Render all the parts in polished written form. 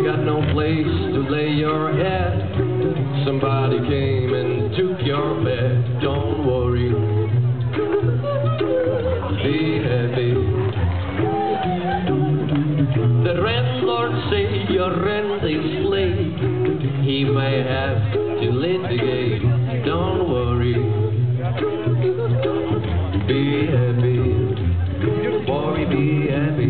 got no place to lay your head. Somebody came and took your bed. Don't worry, be happy. The landlord say your rent is late. He may have to litigate. Don't worry, be happy. Boy, be happy.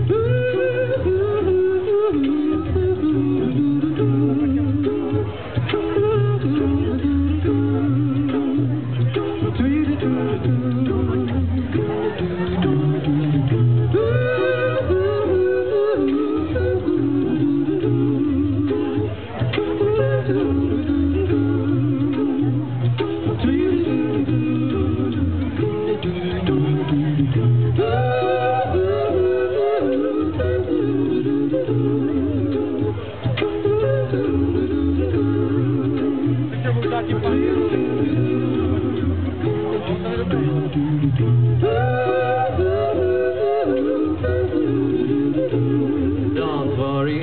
Don't worry,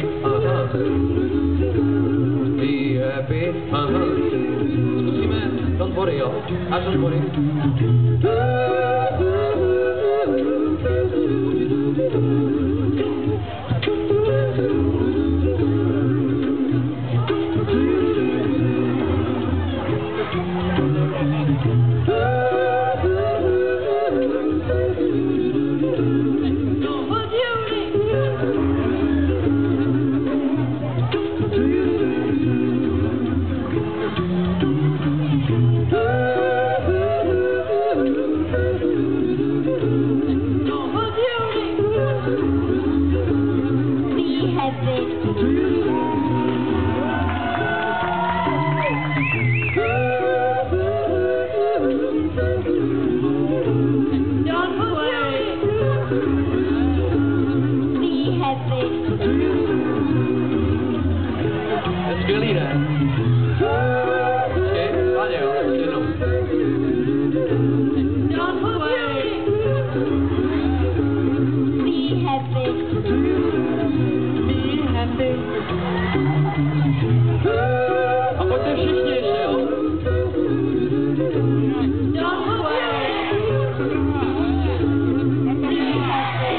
be happy, Zkusíme, don't worry, jo, až don't worry. Skvělý, ne? Počkej, Váně, jo, jenom. Don't worry. Be happy. Be happy. A pojďte všichni ještě, jo? Don't worry. Be happy.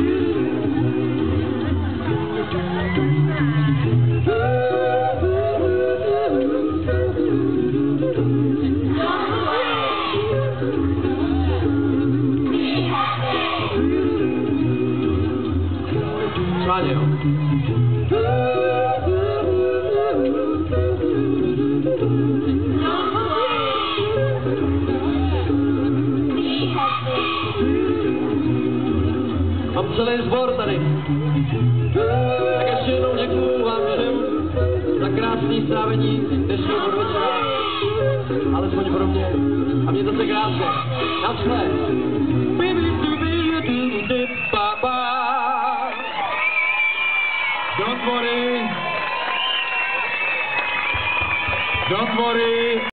Váně, jo? Mám celý sbor tady. Tak ještě jednou děkuju vám všem za krásný strávení dnešního podvečera. Alespoň pro mě. A mějte se krásně. Naschle. Don't worry. Don't worry.